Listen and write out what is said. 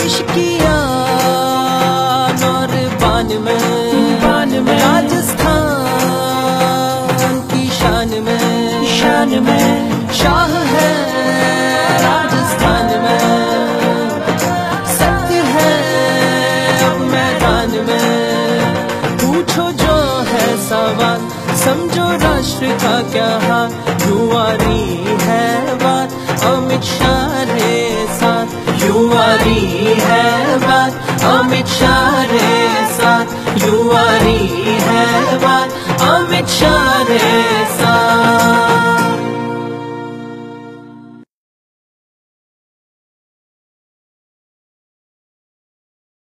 देश की आन और बान में राजस्थान की शान में शाह है राजस्थान में, सत्य है अब मैदान में। पूछो जो है सवाल, समझो राष्ट्र का क्या हाल, युवारी है बात अमित शाह रे साथ, युवारी है बात अमित शाह रे साथ, युवारी है बात अमित शाह रे